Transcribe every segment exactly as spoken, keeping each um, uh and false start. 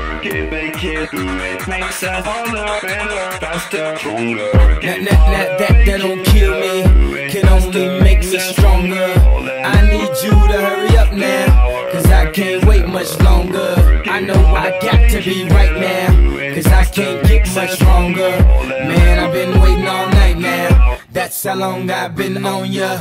work it, make it, do it, makes us harder, better, faster, stronger. That, that, that, that, that don't kill me, can only make me stronger. I need you to hurry up now, cause I can't wait much longer. I know I got to be right now, cause I can't get much stronger. Man, I've been waiting all night now, that's how long I've been on ya.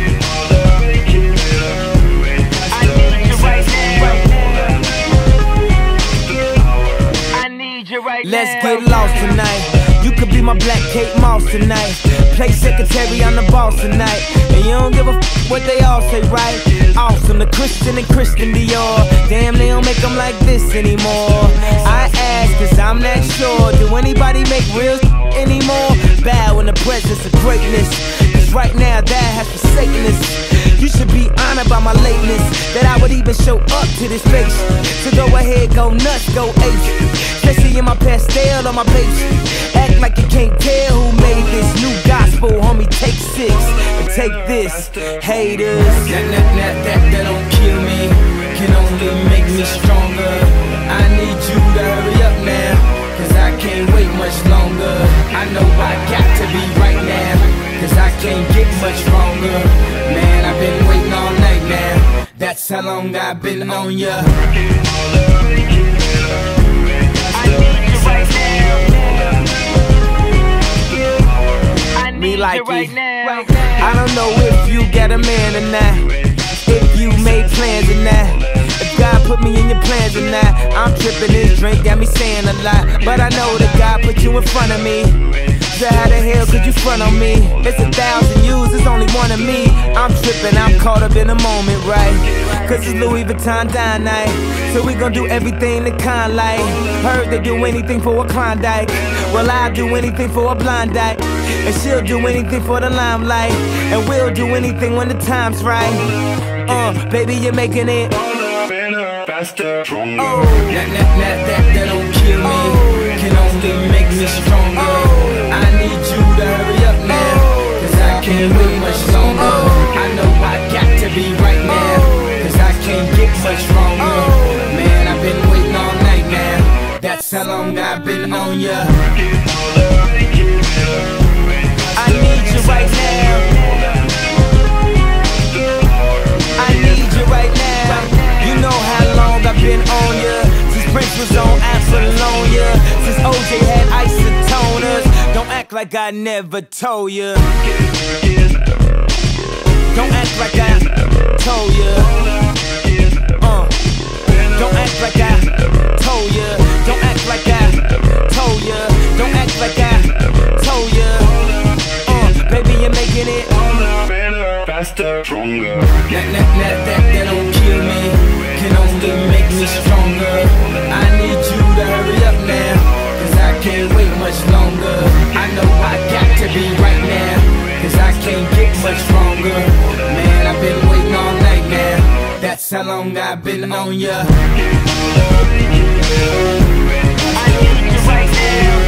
Let's get lost tonight. You could be my black Kate Moss tonight. Play secretary, I'm the boss tonight. And you don't give a f what they all say, right? Awesome, the Christian and Christian Dior. Damn, they don't make them like this anymore. I ask, cause I'm not sure. Do anybody make real anymore? Bow in the presence of greatness, cause right now that has forsaken us. You should be honored by my lateness, that I would even show up to this place. So go ahead, go nuts, go ape, especially in my pastel on my page. Act like you can't tell who made this new gospel, homie. Take six and take this, haters. That, that, that, that, that don't kill me, can only make me stronger. I need you to hurry up now, cause I can't wait much longer. I know I got to be right now, cause I can't get much stronger. Man, I've been waiting all night now, that's how long I've been on ya. Me like it. I don't know if you got a man or not, if you made plans or not, if God put me in your plans or not. I'm tripping, this drink got me saying a lot, but I know that God put you in front of me. So how the hell could you front on me? It's a thousand yous, it's only one of me. I'm tripping, I'm caught up in the moment, right? Cause it's Louis Vuitton dine night, so we gon' do everything the kind like. Heard they do anything for a Klondike, well I'll do anything for a blind dyke. And she'll do anything for the limelight, and we'll do anything when the time's right. Uh, baby, you're making it better, faster, stronger. Oh, that, that, that, that, that don't kill me, can only make me stronger. I need you to hurry up now, cause I can't wait much longer. I know I got to be right now, cause I can't get much stronger. Man, I've been waiting all night now, that's how long I've been on ya. I need you right now, I need you right now. You know how long I've been on ya, since Prince was on Apollonia, since O J had isotoners. Don't act like I never told ya, don't act like I told ya. uh, Don't act like I told ya, don't act like I told ya, don't act like I told ya. Baby, you're making it better, faster, stronger. That, that, that, that, that don't kill me, can only make me stronger. I need you to hurry up now, cause I can't wait much longer. I know I got to be right now, cause I can't get much stronger. Man, I've been waiting all night now, that's how long I've been on ya. I need you right now,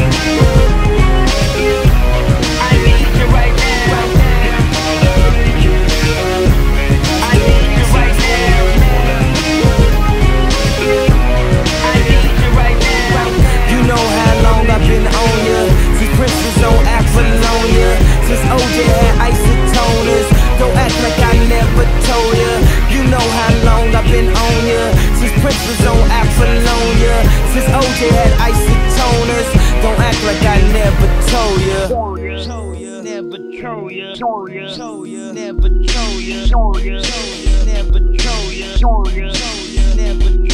I've been on ya, since Prince was on Apollonia, since O J had isotoners. Don't act like I never told ya. You know how long I've been on ya, since Prince was on Apollonia, since O J had isotoners. Don't act like I never told ya. Never told ya, told ya, told ya, never told ya, told ya, never told ya, told ya, never.